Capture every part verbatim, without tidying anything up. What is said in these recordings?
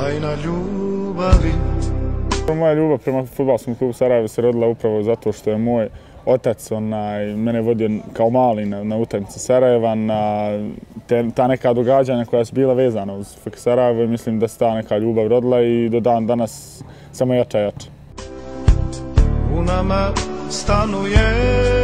tajna ljubavi. Moja ljubav prema fudbalskom klubu Sarajevo se rodila upravo zato što je moj otac onaj, mene vodio kao mali na, na utakmice Sarajeva, na te, ta neka događanja koja su bila vezana uz F K Sarajevo i mislim da se ta neka ljubav rodila i do dan danas samo jača i jača. U nama stanuje.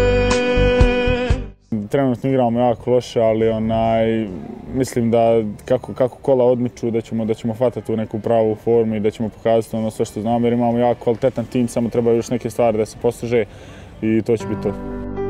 Trenutno igramo jako loše, ali onaj, mislim da kako, kako kola odmiču da ćemo, da ćemo hvatati tu neku pravu formu i da ćemo pokazati ono sve što znamo jer imamo jako kvalitetan tim, samo treba još neke stvari da se postiže i to će biti to.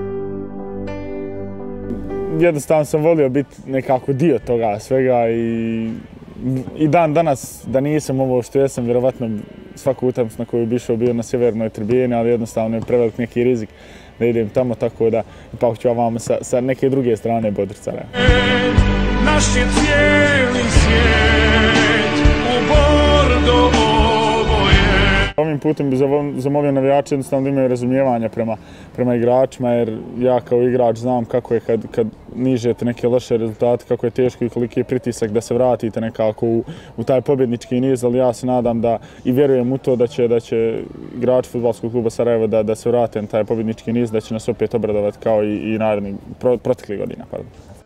Jednostavno sam volio biti nekako dio toga svega i, i dan danas da nisam ovo što jesam, vjerovatno svaku utakmicu na koju bi išao bio na sjevernoj tribini, ali jednostavno je prevelik neki rizik da idem tamo, tako da ipak ću vam sa, sa neke druge strane bodriti Sarajevo. Naš je cijeli svijet u bordo oboje. Ovim putem bih zamolio navijače jednostavno da imaju razumijevanja prema, prema igračima, jer ja kao igrač znam kako je kad, kad nižete neke loše rezultate, kako je teško i koliki je pritisak da se vratite nekako u, u taj pobjednički niz, ali ja se nadam da i vjerujem u to da će, da će igrači fudbalskog kluba Sarajevo da, da se vrate na taj pobjednički niz, da će nas opet obradovati kao i, i narednih pro, proteklih godina. Pardon.